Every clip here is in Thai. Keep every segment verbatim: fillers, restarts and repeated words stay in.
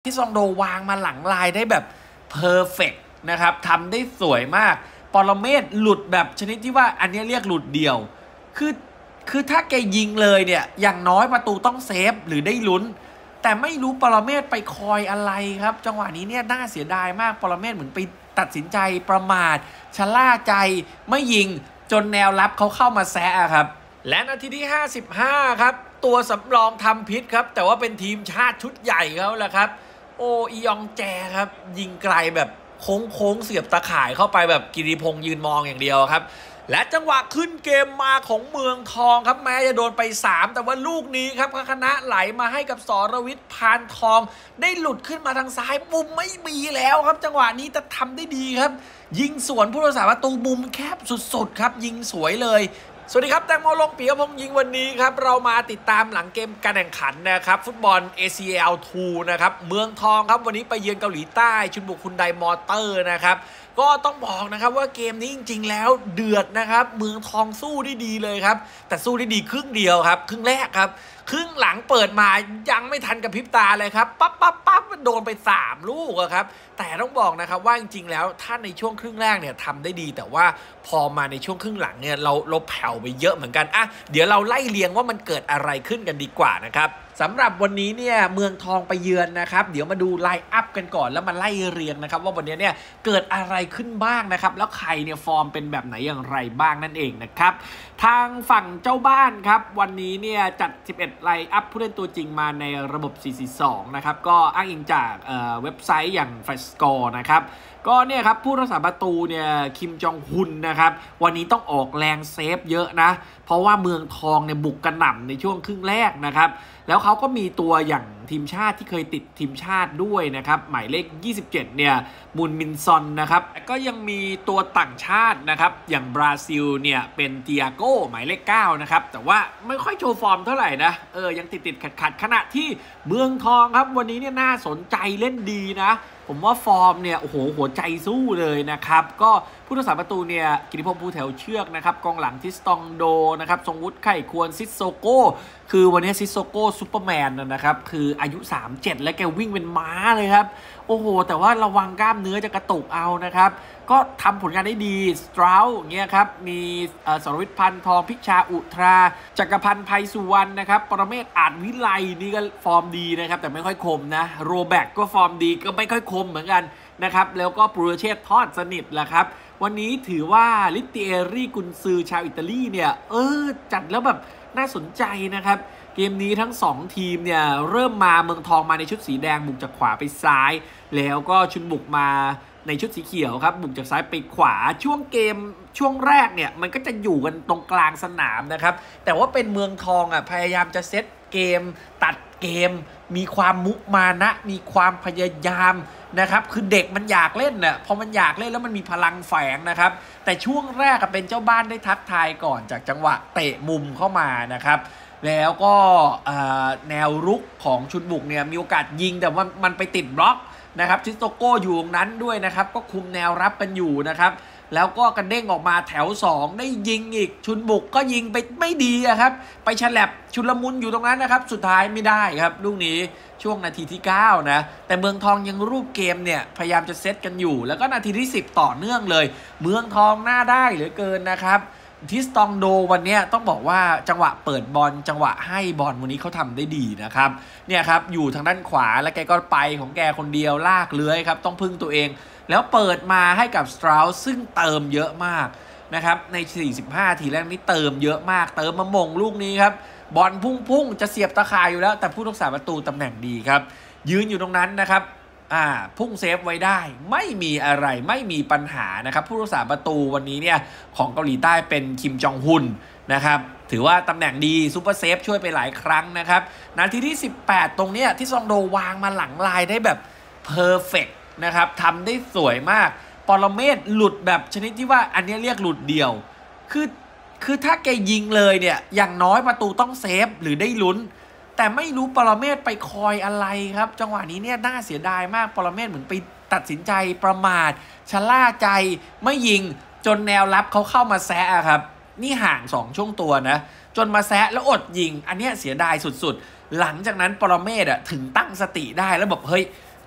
ที่ซองโดวางมาหลังลายได้แบบเพอร์เฟกต์นะครับทำได้สวยมากปรเมศหลุดแบบชนิดที่ว่าอันนี้เรียกหลุดเดียวคือคือถ้าแกยิงเลยเนี่ยอย่างน้อยประตูต้องเซฟหรือได้ลุ้นแต่ไม่รู้ปรเมศไปคอยอะไรครับจังหวะนี้เนี่ยน่าเสียดายมากปรเมศเหมือนไปตัดสินใจประมาทชะล่าใจไม่ยิงจนแนวรับเขาเข้ามาแซะครับและนาทีที่ห้าสิบห้าครับตัวสำรองทำพิษครับแต่ว่าเป็นทีมชาติชุดใหญ่เขาแหละครับโออียองแจครับยิงไกลแบบโค้งโค้งเสียบตะข่ายเข้าไปแบบกิติพงษ์ยืนมองอย่างเดียวครับและจังหวะขึ้นเกมมาของเมืองทองครับแม้จะโดนไปสามแต่ว่าลูกนี้ครับคณะไหลมาให้กับสรวิทย์พานทองได้หลุดขึ้นมาทางซ้ายมุมไม่มีแล้วครับจังหวะนี้แต่ทำได้ดีครับยิงสวนผู้รักษาประตูมุมแคบสุดๆครับยิงสวยเลยสวัสดีครับแตงโมลงปีกพงษ์ยิงวันนี้ครับเรามาติดตามหลังเกมการแข่งขันนะครับฟุตบอล เอ ซี แอล ทู นะครับเมืองทองครับวันนี้ไปเยือนเกาหลีใต้ชุนบุกฮุนไดมอเตอร์นะครับก็ต้องบอกนะครับว่าเกมนี้จริงๆแล้วเดือดนะครับเมืองทองสู้ได้ดีเลยครับแต่สู้ได้ดีครึ่งเดียวครับครึ่งแรกครับครึ่งหลังเปิดมายังไม่ทันกับพริบตาเลยครับปั๊บปั๊บปั๊บมันโดนไปสามลูกครับแต่ต้องบอกนะครับว่าจริงๆแล้วถ้าในช่วงครึ่งแรกเนี่ยทำได้ดีแต่ว่าพอมาในช่วงครึ่งหลังเนี่ยเราเราแผ่วไปเยอะเหมือนกันอ่ะเดี๋ยวเราไล่เรียงว่ามันเกิดอะไรขึ้นกันดีกว่านะครับสำหรับวันนี้เนี่ยเมืองทองไปเยือนนะครับเดี๋ยวมาดูไลน์อัพกันก่อนแล้วมาไล่เรียงนะครับว่าวันนี้เนี่ยเกิดอะไรขึ้นบ้างนะครับแล้วใครเนี่ยฟอร์มเป็นแบบไหนอย่างไรบ้างนั่นเองนะครับทางฝั่งเจ้าบ้านครับวันนี้เนี่ยจัดสิบเอ็ดไลน์อัพผู้เล่นตัวจริงมาในระบบ สี่ สี่ สอง นะครับก็อ้างอิงจากเอ่อเว็บไซต์อย่าง แฟลช สกอร์ นะครับก็เนี่ยครับผู้รักษาประตูเนี่ยคิมจองฮุนนะครับวันนี้ต้องออกแรงเซฟเยอะนะเพราะว่าเมืองทองเนี่ยบุกกระหน่ำในช่วงครึ่งแรกนะครับแล้วเขาก็มีตัวอย่างทีมชาติที่เคยติดทีมชาติด้วยนะครับหมายเลขยี่สิบเจ็ดเนี่ยมุนมินซอนนะครับก็ยังมีตัวต่างชาตินะครับอย่างบราซิลเนี่ยเป็นเตียโก้หมายเลขเก้านะครับแต่ว่าไม่ค่อยโชว์ฟอร์มเท่าไหร่นะเออยังติดติดขัดขัดขณะที่เมืองทองครับวันนี้เนี่ยน่าสนใจเล่นดีนะผมว่าฟอร์มเนี่ยโอ้โหหัวใจสู้เลยนะครับก็ผู้รักษาประตูเนี่ยกิติพงษ์ภูแถวเชือกนะครับกองหลังทิสตองโดนะครับทรงวุฒิไข่ควรซิสโซโก้คือวันนี้ซิสโซโก้ซูเปอร์แมนนะครับคืออายุสามสิบเจ็ดแล้วแกวิ่งเป็นม้าเลยครับโอ้โหแต่ว่าระวังกล้ามเนื้อจะกระตุกเอานะครับก็ทำผลงานได้ดีสตราวอย่างเงี้ยครับมีสรวิทย์พันทองพิชาอุทราจักรพันธ์ไพสุวรรณนะครับปรเมศอาจวิไลนี่ก็ฟอร์มดีนะครับแต่ไม่ค่อยคมนะโรแบกก็ฟอร์มดีก็ไม่ค่อยคมเหมือนกันนะครับแล้วก็ปูโรเชตทอดสนิทแหละครับวันนี้ถือว่าลิตเตียรี่กุนซือชาวอิตาลีเนี่ยเออจัดแล้วแบบน่าสนใจนะครับเกมนี้ทั้งสองทีมเนี่ยเริ่มมาเมืองทองมาในชุดสีแดงบุกจากขวาไปซ้ายแล้วก็ชุนบุกมาในชุดสีเขียวครับบุกจากซ้ายไปขวาช่วงเกมช่วงแรกเนี่ยมันก็จะอยู่กันตรงกลางสนามนะครับแต่ว่าเป็นเมืองทองอ่ะพยายามจะเซตเกมตัดเกมมีความมุมานะมีความพยายามนะครับคือเด็กมันอยากเล่นน่ะพอมันอยากเล่นแล้วมันมีพลังแฝงนะครับแต่ช่วงแรกเป็นเจ้าบ้านได้ทักทายก่อนจากจังหวะเตะมุมเข้ามานะครับแล้วก็แนวรุกของชุนบุกเนี่ยมีโอกาสยิงแต่ว่ามันไปติดบล็อกนะครับซิสโตโก้อยู่ตรงนั้นด้วยนะครับก็คุมแนวรับกันอยู่นะครับแล้วก็กระเด้งออกมาแถวสองได้ยิงอีกชุนบุกก็ยิงไปไม่ดีครับไปฉลับชุลมุนอยู่ตรงนั้นนะครับสุดท้ายไม่ได้ครับลูกนี้ช่วงนาทีที่เก้านะแต่เมืองทองยังรูปเกมเนี่ยพยายามจะเซตกันอยู่แล้วก็นาทีที่สิบต่อเนื่องเลยเมืองทองหน้าได้เหลือเกินนะครับทิสตองโดวันนี้ต้องบอกว่าจังหวะเปิดบอลจังหวะให้บอลวันนี้เขาทำได้ดีนะครับเนี่ยครับอยู่ทางด้านขวาแล้วแกก็ไปของแกคนเดียวลากเลื้อยครับต้องพึ่งตัวเองแล้วเปิดมาให้กับสตราวซึ่งเติมเยอะมากนะครับในสี่สิบห้าทีแรกนี้เติมเยอะมากเติมมามงลูกนี้ครับบอลพุ่งๆจะเสียบตะข่ายอยู่แล้วแต่ผู้รักษาประตูตำแหน่งดีครับยืนอยู่ตรงนั้นนะครับอ่าพุ่งเซฟไว้ได้ไม่มีอะไรไม่มีปัญหานะครับผู้รักษาประตูวันนี้เนี่ยของเกาหลีใต้เป็นคิมจองฮุนนะครับถือว่าตำแหน่งดีซูเปอร์เซฟช่วยไปหลายครั้งนะครับนาทีที่สิบแปดตรงเนี้ยที่ซองโดวางมาหลังลายได้แบบเพอร์เฟกต์นะครับทำได้สวยมากปรเมศหลุดแบบชนิดที่ว่าอันนี้เรียกหลุดเดียวคือคือถ้าแกยิงเลยเนี่ยอย่างน้อยประตูต้องเซฟหรือได้ลุ้นแต่ไม่รู้ปรเมศไปคอยอะไรครับจังหวะนี้เนี่ยน่าเสียดายมากปรเมศเหมือนไปตัดสินใจประมาทชะล่าใจไม่ยิงจนแนวรับเขาเข้ามาแซะครับนี่ห่างสองช่วงตัวนะจนมาแซะแล้วอดยิงอันนี้เสียดายสุดๆหลังจากนั้นปรเมศอ่ะถึงตั้งสติได้แล้วบอกเฮ้ย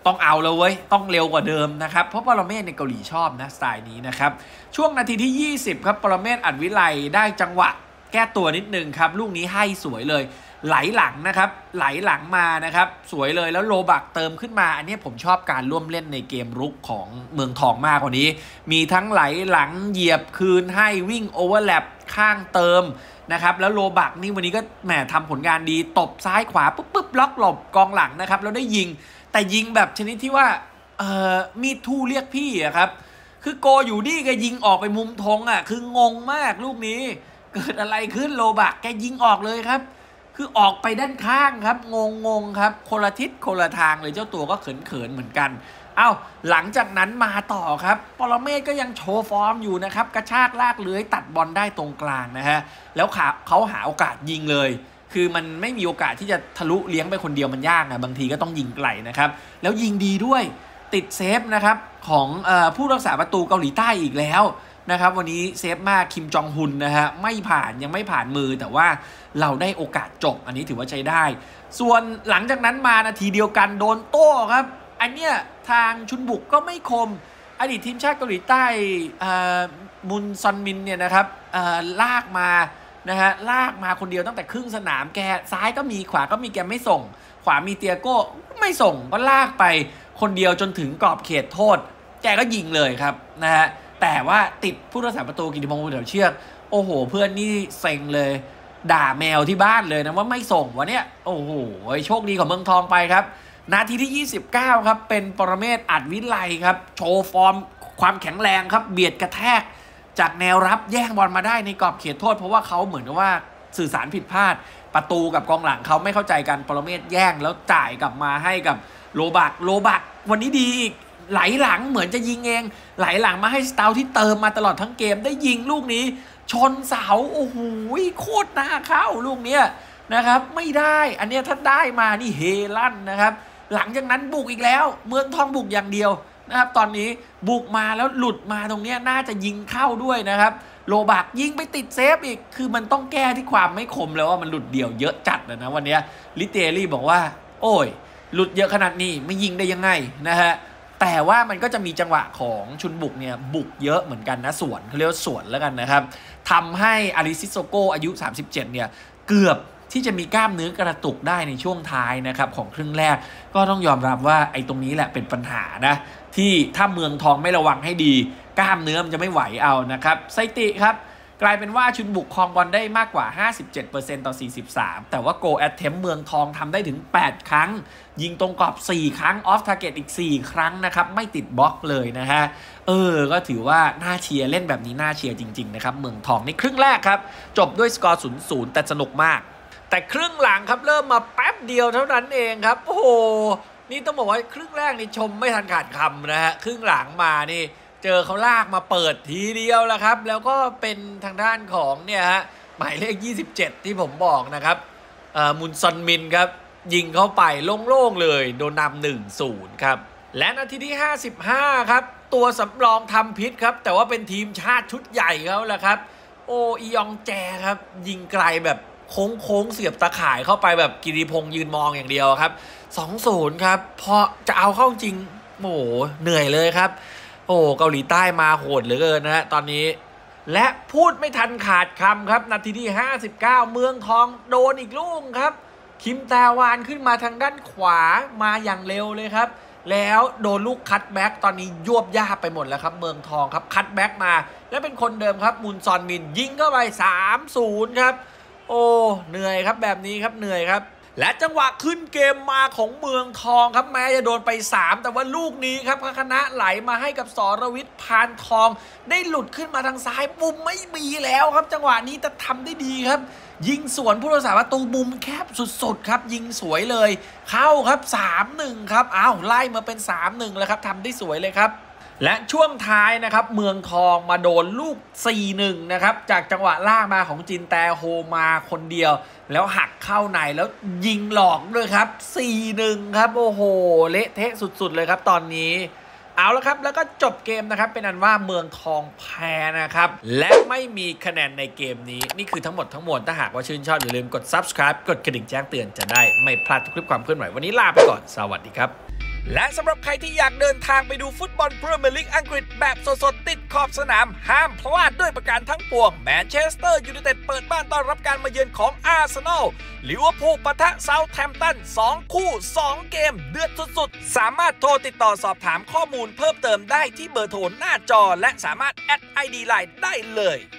ต้องเอาแล้วเว้ยต้องเร็วกว่าเดิมนะครับเพราะปรเมศในเกาหลีชอบนะสไตล์นี้นะครับช่วงนาทีที่ยี่สิบครับปรเมศอัดวิไลได้จังหวะแก้ตัวนิดนึงครับลูกนี้ให้สวยเลยไหลหลังนะครับไหลหลังมานะครับสวยเลยแล้วโลบักเติมขึ้นมาอันนี้ผมชอบการร่วมเล่นในเกมรุกของเมืองทองมากกว่านี้มีทั้งไหลหลังเหยียบคืนให้วิ่งโอเวอร์แลปข้างเติมนะครับแล้วโลบักนี่วันนี้ก็แหมทำผลงานดีตบซ้ายขวาปุ๊บปุ๊บล็อกหลบกองหลังนะครับแล้วได้ยิงแต่ยิงแบบชนิดที่ว่าเอ่อมีดทู่เรียกพี่อะครับคือโกอยู่นี่แกยิงออกไปมุมธงอะคืองงมากลูกนี้เกิดอะไรขึ้นโลบักแกยิงออกเลยครับคือออกไปด้านข้างครับงงงงครับคนละทิศคนละทางเลยเจ้าตัวก็เขินเขินเหมือนกันเอ้าหลังจากนั้นมาต่อครับปรเมศก็ยังโชว์ฟอร์มอยู่นะครับกระชากลากเลื้อยตัดบอลได้ตรงกลางนะฮะแล้วเขาหาโอกาสยิงเลยคือมันไม่มีโอกาสที่จะทะลุเลี้ยงไปคนเดียวมันยากนะบางทีก็ต้องยิงไกลนะครับแล้วยิงดีด้วยติดเซฟนะครับของเอ่อผู้รักษาประตูเกาหลีใต้อีกแล้วนะครับวันนี้เซฟมากคิมจองฮุนนะฮะไม่ผ่านยังไม่ผ่านมือแต่ว่าเราได้โอกาสจบอันนี้ถือว่าใช้ได้ส่วนหลังจากนั้นมานาทีเดียวกันโดนโต้ครับอันเนี้ยทางชุนบุกก็ไม่คมอดีตทีมชาติเกาหลีใต้มุนซอนมินเนี่ยนะครับลากมานะฮะลากมาคนเดียวตั้งแต่ครึ่งสนามแกซ้ายก็มีขวาก็มีแกไม่ส่งขวามีเตียโก้ไม่ส่งก็ลากไปคนเดียวจนถึงกรอบเขตโทษแกก็ยิงเลยครับนะฮะแต่ว่าติดผู้รักษาประตูกิติพงศ์บุญเถาเชือกโอ้โหเพื่อนนี่เซ็งเลยด่าแมวที่บ้านเลยนะว่าไม่ส่งวะเนี่ยโอ้โหโชคดีของเมืองทองไปครับนาทีที่ยี่สิบเก้าครับเป็นปรเมศอัดวิไลครับโชว์ฟอร์มความแข็งแรงครับเบียดกระแทกจากแนวรับแย่งบอลมาได้ในกรอบเขตโทษเพราะว่าเขาเหมือนกับว่าสื่อสารผิดพลาดประตูกับกองหลังเขาไม่เข้าใจกันปรเมศแย่งแล้วจ่ายกลับมาให้กับโลบักโลบักวันนี้ดีอีกไหลหลังเหมือนจะยิงเองไหลหลังมาให้สตาร์ที่เติมมาตลอดทั้งเกมได้ยิงลูกนี้ชนเสาโอ้โหโคตรน่าเข้าลูกเนี้ยนะครับไม่ได้อันเนี้ยถ้าได้มานี่เฮลั่นนะครับหลังจากนั้นบุกอีกแล้วเมืองทองบุกอย่างเดียวนะครับตอนนี้บุกมาแล้วหลุดมาตรงนี้น่าจะยิงเข้าด้วยนะครับโลบักยิงไปติดเซฟอีกคือมันต้องแก้ที่ความไม่คมแล้วว่ามันหลุดเดี่ยวเยอะจัดนะวันนี้ลิเตอรี่บอกว่าโอ้ยหลุดเยอะขนาดนี้ไม่ยิงได้ยังไงนะฮะแต่ว่ามันก็จะมีจังหวะของชุนบุกเนี่ยบุกเยอะเหมือนกันนะสวนเขาเรียกว่าสวนแล้วกันนะครับทำให้อาริซิโซโกอายุสามสิบเจ็ดเนี่ยเกือบที่จะมีกล้ามเนื้อกระตุกได้ในช่วงท้ายนะครับของครึ่งแรกก็ต้องยอมรับว่าไอ้ตรงนี้แหละเป็นปัญหานะที่ถ้าเมืองทองไม่ระวังให้ดีกล้ามเนื้อมันจะไม่ไหวเอานะครับสถิติครับกลายเป็นว่าชุนบุกครองบอลได้มากกว่า ห้าสิบเจ็ดเปอร์เซ็นต์ ต่อสี่สิบสามแต่ว่าโกแอตเทมเมืองทองทำได้ถึงแปดครั้งยิงตรงกรอบสี่ครั้งออฟทาร์เก็ตอีกสี่ครั้งนะครับไม่ติดบล็อกเลยนะฮะเออก็ถือว่าน่าเชียร์เล่นแบบนี้น่าเชียร์จริงๆนะครับเมืองทองในครึ่งแรกครับจบด้วยสกอร์ ศูนย์ศูนย์ แต่สนุกมากแต่ครึ่งหลังครับเริ่มมาแป๊บเดียวเท่านั้นเองครับโอ้โหนี่ต้องบอกว่าครึ่งแรกนี่ชมไม่ทันขาดคำนะฮะครึ่งหลังมานี่เจอเขาลากมาเปิดทีเดียวแล้วครับแล้วก็เป็นทางด้านของเนี่ยฮะหมายเลขยี่สิบเจ็ดที่ผมบอกนะครับเอ่อมุนซอนมินครับยิงเข้าไปโล่งๆเลยโดนนำ หนึ่งศูนย์ ครับและนาทีที่ห้าสิบห้าครับตัวสำรองทำพิษครับแต่ว่าเป็นทีมชาติชุดใหญ่เขาแหละครับโออียองแจครับยิงไกลแบบโค้งๆเสียบตะข่ายเข้าไปแบบกิติพงษ์ยืนมองอย่างเดียวครับ สองศูนย์ ครับพอจะเอาเข้าจริงโอ้โหเหนื่อยเลยครับโอ้เกาหลีใต้มาโหดเหลือเกินนะฮะตอนนี้และพูดไม่ทันขาดคำครับนาทีที่ห้าสิบเก้าเมืองทองโดนอีกลูกครับคิมแตวานขึ้นมาทางด้านขวามาอย่างเร็วเลยครับแล้วโดนลูกคัตแบ็กตอนนี้ยวบย่าไปหมดแล้วครับเมืองทองครับคัตแบ็กมาและเป็นคนเดิมครับมุนซอนมินยิงเข้าไป สามศูนย์ ครับโอ้เหนื่อยครับแบบนี้ครับเหนื่อยครับและจังหวะขึ้นเกมมาของเมืองทองครับแม้จะโดนไปสามแต่ว่าลูกนี้ครับคณะไหลมาให้กับสรวิทย์พานทองได้หลุดขึ้นมาทางซ้ายมุมไม่มีแล้วครับจังหวะนี้แต่ทำได้ดีครับยิงสวนผู้รักษาประตูมุมแคบสุดๆครับยิงสวยเลยเข้าครับ สามหนึ่ง ครับอ้าวไล่มาเป็น สามหนึ่ง แล้วครับทำได้สวยเลยครับและช่วงท้ายนะครับเมืองทองมาโดนลูก สี่หนึ่ง นะครับจากจังหวะล่างมาของจินแตโฮมาคนเดียวแล้วหักเข้าในแล้วยิงหลอกด้วยครับ สี่หนึ่ง ครับโอ้โหเละเทะสุดๆเลยครับตอนนี้เอาละครับแล้วก็จบเกมนะครับเป็นอันว่าเมืองทองแพ้นะครับและไม่มีคะแนนในเกมนี้นี่คือทั้งหมดทั้งมวลถ้าหากว่าชื่นชอบอย่าลืมกด ซับสไครบ์ กดกระดิ่งแจ้งเตือนจะได้ไม่พลาดทุกคลิปความเคลื่อนไหววันนี้ลาไปก่อนสวัสดีครับและสำหรับใครที่อยากเดินทางไปดูฟุตบอลพรีเมียร์ลีกอังกฤษแบบสดๆติดขอบสนามห้ามพลาดด้วยประการทั้งปวงแมนเชสเตอร์ยูไนเต็ดเปิดบ้านต้อนรับการมาเยือนของอาร์เซนอลลิเวอร์พูลปะทะเซาท์แฮมป์ตันสองคู่สองเกมเดือดสุดๆสามารถโทรติดต่อสอบถามข้อมูลเพิ่มเติมได้ที่เบอร์โทรหน้าจอและสามารถแอด ไอ ดี ไลน์ ได้เลย